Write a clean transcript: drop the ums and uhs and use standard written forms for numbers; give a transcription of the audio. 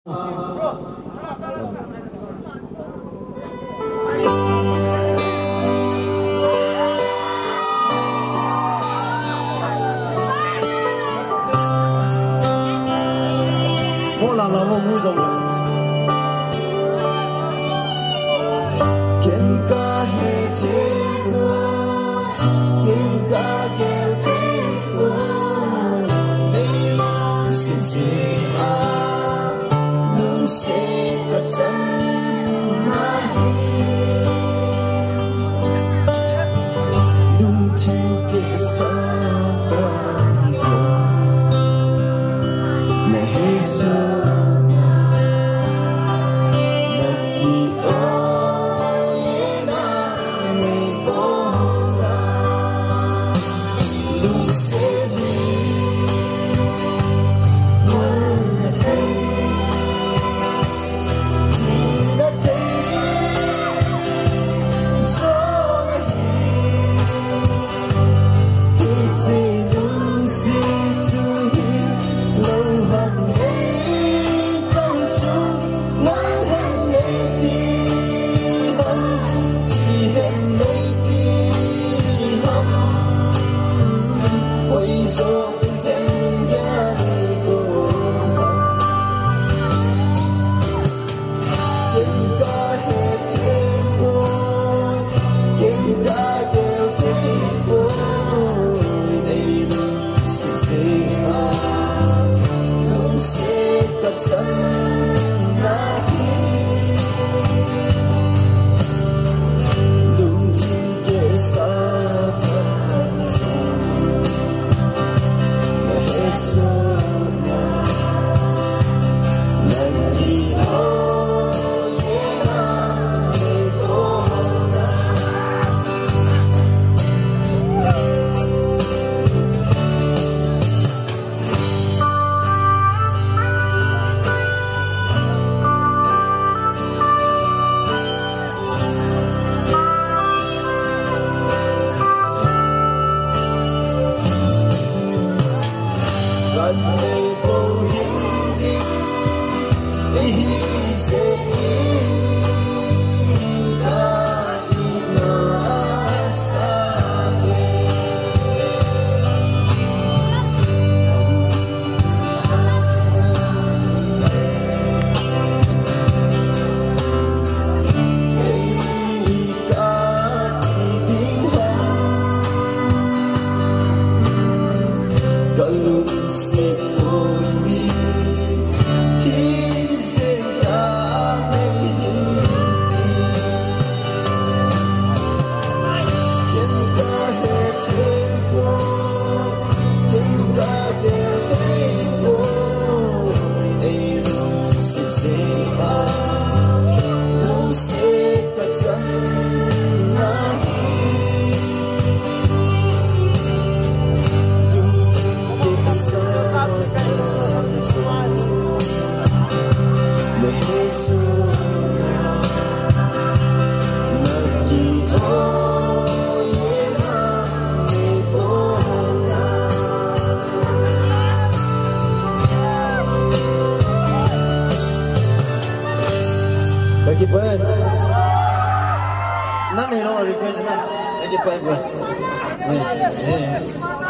我男男我每種人，見家係天光，見家嘅天光，你浪是自啊，能寫個真愛，用天嘅手把手，你犧牲。Thank you, Ben. None of you know request na. Thank you, Ben.